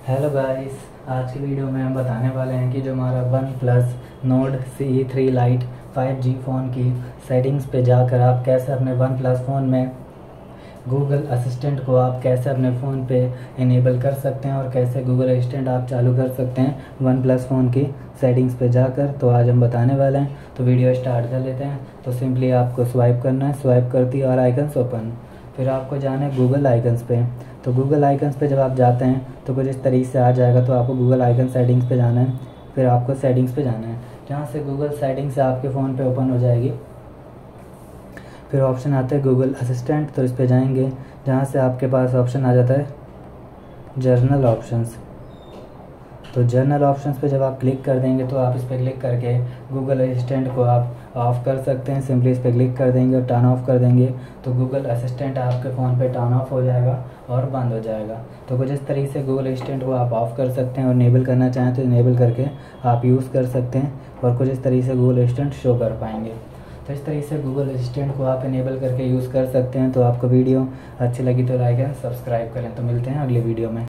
Hello guys, आज की video में हम बताने वाले हैं कि जो हमारा OnePlus Nord CE3 lite 5G phone की सेटिंग्स पे जाकर आप कैसे अपने वन प्लस फ़ोन में गूगल असिस्टेंट को आप कैसे अपने फ़ोन पे इनेबल कर सकते हैं और कैसे गूगल असिस्टेंट आप चालू कर सकते हैं वन प्लस फ़ोन की सेटिंग्स पे जाकर। तो आज हम बताने वाले हैं, तो वीडियो स्टार्ट कर लेते हैं। तो सिंपली आपको स्वाइप करना है, स्वाइप करती और आइकन्स ओपन, फिर आपको जाना है गूगल आइकन्स पे। तो गूगल आइकन्स पे जब आप जाते हैं तो कुछ इस तरीके से आ जाएगा। तो आपको गूगल आइकन सेटिंग्स पे जाना है, फिर आपको सेटिंग्स पे जाना है, जहाँ से गूगल सेटिंग्स आपके फ़ोन पे ओपन हो जाएगी। फिर ऑप्शन आता है गूगल असिस्टेंट, तो इस पे जाएंगे, जहाँ से आपके पास ऑप्शन आ जाता है जर्नल ऑप्शंस। तो जर्नल ऑप्शंस पे जब आप क्लिक कर देंगे तो आप इस पर क्लिक करके गूगल असिस्टेंट को आप ऑफ़ कर सकते हैं। सिंपली इस पर क्लिक कर देंगे और टर्न ऑफ कर देंगे तो गूगल असिस्टेंट आपके फ़ोन पे टर्न ऑफ हो जाएगा और बंद हो जाएगा। तो कुछ इस तरीके से गूगल असिस्टेंट को आप ऑफ़ कर सकते हैं और इनेबल करना चाहें तो इनेबल करके आप यूज़ कर सकते हैं और कुछ इस तरीके से गूगल असिस्टेंट शो कर पाएंगे। तो इस तरीके से गूगल असिस्टेंट को आप इनेबल करके यूज़ कर सकते हैं। तो आपको वीडियो अच्छी लगी तो लाइक एंड सब्सक्राइब करें। तो मिलते हैं अगले वीडियो में।